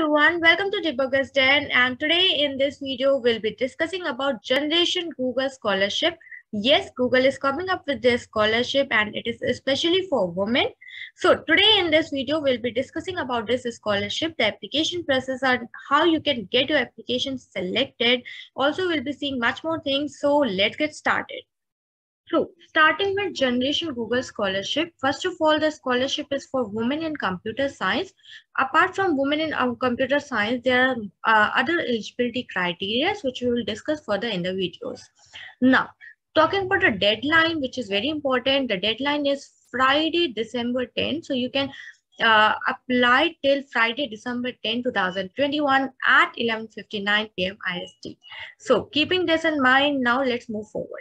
everyone, welcome to Debugger's Den, and today in this video we'll be discussing about Generation Google Scholarship. Yes, Google is coming up with this scholarship and it is especially for women. So today in this video we'll be discussing about this scholarship, the application process and how you can get your application selected. Also we'll be seeing much more things, so let's get started. So, starting with Generation Google Scholarship, first of all, the scholarship is for women in computer science. Apart from women in computer science, there are other eligibility criteria which we will discuss further in the videos. Now, talking about the deadline, which is very important, the deadline is Friday, December 10. So, you can apply till Friday, December 10, 2021 at 11:59 p.m. IST. So, keeping this in mind, now let's move forward.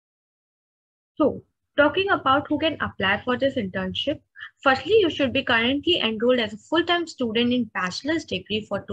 So, talking about who can apply for this internship, firstly, you should be currently enrolled as a full-time student in bachelor's degree for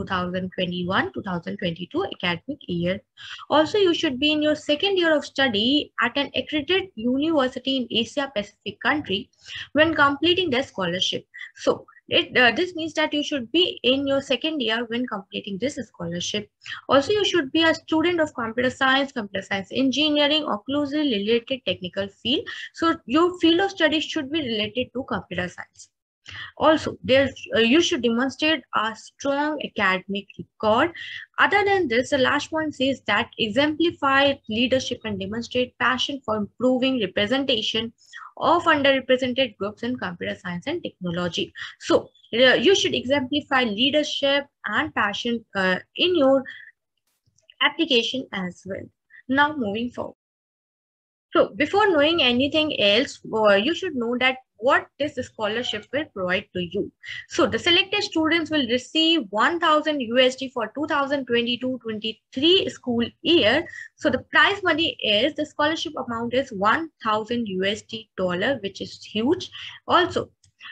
2021-2022 academic year. Also, you should be in your second year of study at an accredited university in Asia Pacific country when completing the scholarship. So, this means that you should be in your second year when completing this scholarship. Also, you should be a student of computer science engineering, or closely related technical field. So your field of study should be related to computer science. Also, you should demonstrate a strong academic record. Other than this, the last point says that exemplify leadership and demonstrate passion for improving representation of underrepresented groups in computer science and technology. So, you should exemplify leadership and passion in your application as well. Now, moving forward. So before knowing anything else, you should know that what this scholarship will provide to you. So the selected students will receive 1,000 USD for 2022-23 school year. So the prize money is, the scholarship amount is 1,000 USD dollar, which is huge. Also,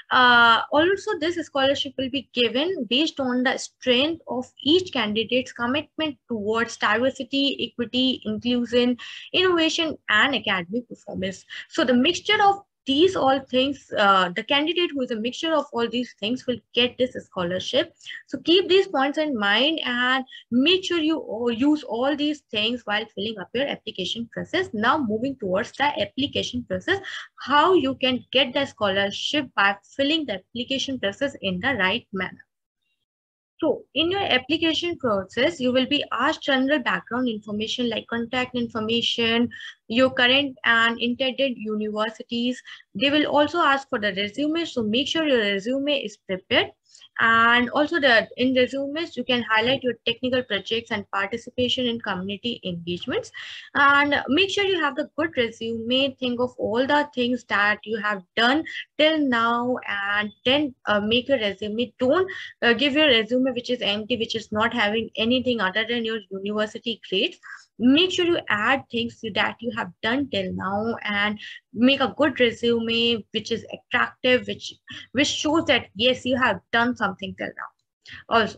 this scholarship will be given based on the strength of each candidate's commitment towards diversity, equity, inclusion, innovation, and academic performance. So the mixture of these all things, the candidate who is a mixture of all these things will get this scholarship. So keep these points in mind and make sure you use all these things while filling up your application process. Now moving towards the application process, how you can get the scholarship by filling the application process in the right manner. So in your application process, you will be asked general background information like contact information, your current and intended universities. They will also ask for the resume. So make sure your resume is prepared. And also in resumes, you can highlight your technical projects and participation in community engagements. And make sure you have the good resume. Think of all the things that you have done till now and then make your resume. Don't give your resume which is empty, which is not having anything other than your university grades. Make sure you add things that you have done till now and make a good resume which is attractive, which shows that yes, you have done something till now. Also,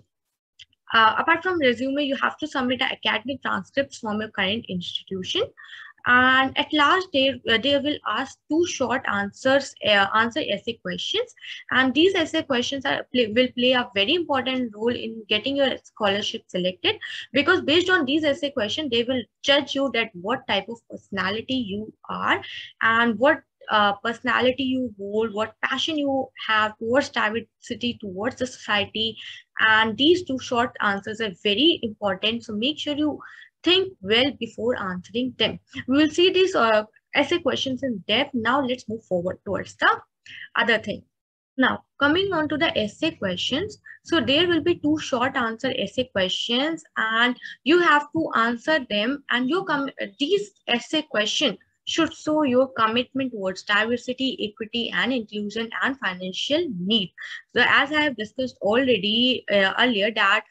apart from resume, you have to submit the academic transcripts from your current institution. And at last, they will ask two short answer essay questions, and these essay questions will play a very important role in getting your scholarship selected, because based on these essay questions, they will judge you that what type of personality you are and what personality you hold, what passion you have towards diversity, towards the society. And these two short answers are very important, so make sure you think well before answering them. We will see these essay questions in depth. Now let's move forward towards the other thing. Now, coming on to the essay questions. So there will be two short answer essay questions and you have to answer them, and these essay questions should show your commitment towards diversity, equity, and inclusion and financial need. So as I have discussed already earlier, that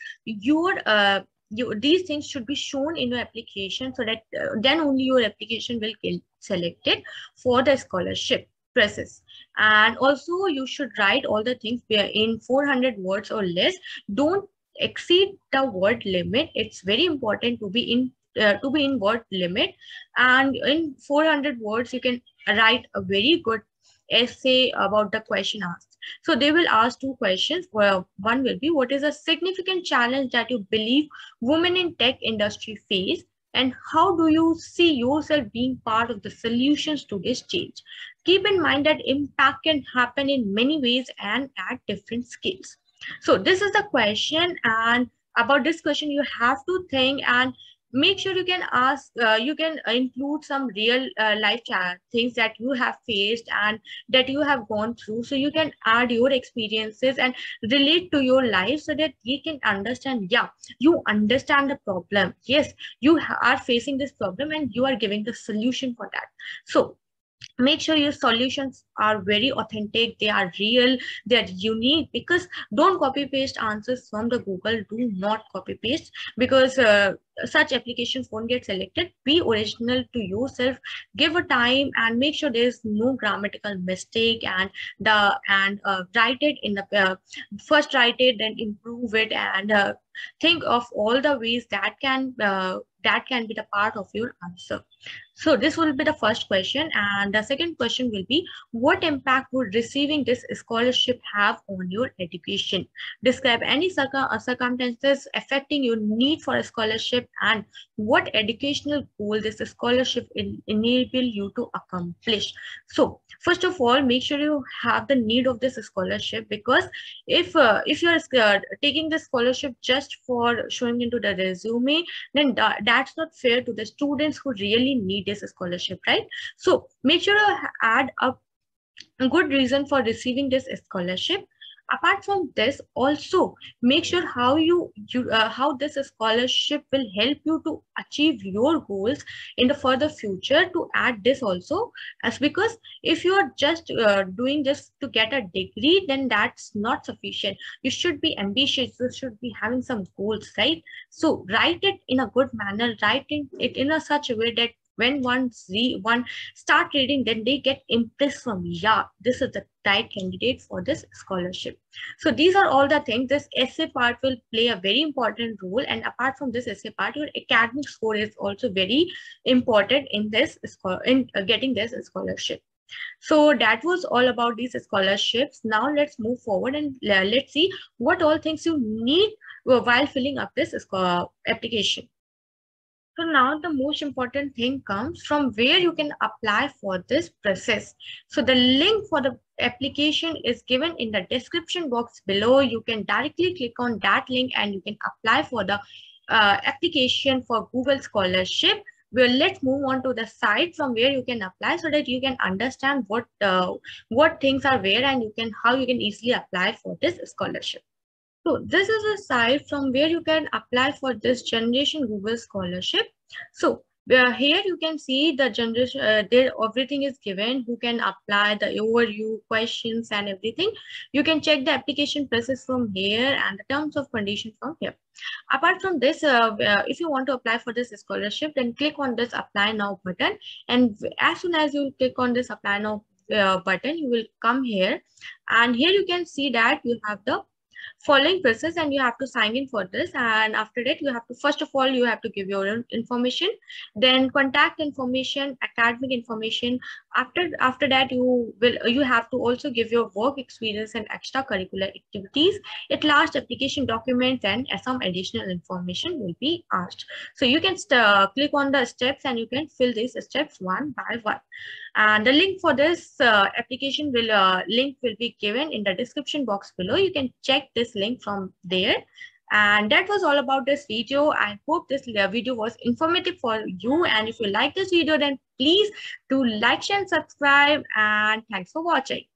these things should be shown in your application, so that then only your application will get selected for the scholarship process. And also you should write all the things in 400 words or less. Don't exceed the word limit. It's very important to be in word limit, and in 400 words you can write a very good essay about the question asked. So they will ask two questions. Well, one will be, what is a significant challenge that you believe women in tech industry face, and how do you see yourself being part of the solutions to this change? Keep in mind that impact can happen in many ways and at different scales. So this is the question, and about this question you have to think and make sure you can ask, you can include some real life things that you have faced and that you have gone through, so you can add your experiences and relate to your life so that you can understand, yeah, you understand the problem. Yes, you are facing this problem and you are giving the solution for that. So make sure your solutions are very authentic, they are real, they're unique, because don't copy paste answers from the Google. Do not copy paste, because such applications won't get selected. Be original to yourself, give a time and make sure there's no grammatical mistake, and write it in the first, write it, then improve it, and think of all the ways that can be the part of your answer. So this will be the first question, and the second question will be, what impact would receiving this scholarship have on your education? Describe any circumstances affecting your need for a scholarship, and what educational goal this scholarship enable you to accomplish. So first of all, make sure you have the need of this scholarship, because if you're taking the scholarship just for showing into the resume, then that's not fair to the students who really need this scholarship, right? So make sure you add a good reason for receiving this scholarship. Apart from this, also make sure how this scholarship will help you to achieve your goals in the further future. To add this also, as because if you are just doing this to get a degree, then that's not sufficient. You should be ambitious, you should be having some goals, right? So write it in a good manner, writing it in a such a way that when one start reading, then they get impressed from, yeah, this is the right candidate for this scholarship. So these are all the things. This essay part will play a very important role, and apart from this essay part, your academic score is also very important in this getting this scholarship. So that was all about these scholarships. Now let's move forward and let's see what all things you need while filling up this application. So now the most important thing comes from where you can apply for this process. So the link for the application is given in the description box below. You can directly click on that link and you can apply for the application for Google Scholarship. Well, let's move on to the site from where you can apply, so that you can understand what things are where, and how you can easily apply for this scholarship. So this is a site from where you can apply for this Generation Google Scholarship. So here you can see the generation, there everything is given, who can apply, the overview, questions and everything. You can check the application process from here and the terms of condition from here. Apart from this, if you want to apply for this scholarship, then click on this apply now button. And as soon as you click on this apply now button, you will come here, and here you can see that you have the following process, and you have to sign in for this. And after that, you have to, first of all, you have to give your own information, then contact information, academic information. After that, you have to also give your work experience and extracurricular activities. At last, application documents and some additional information will be asked. So you can click on the steps and you can fill these steps one by one. And the link for this application link will be given in the description box below. You can check this link from there. And that was all about this video. I hope this video was informative for you. And if you like this video, then please do like, share, and subscribe. And thanks for watching.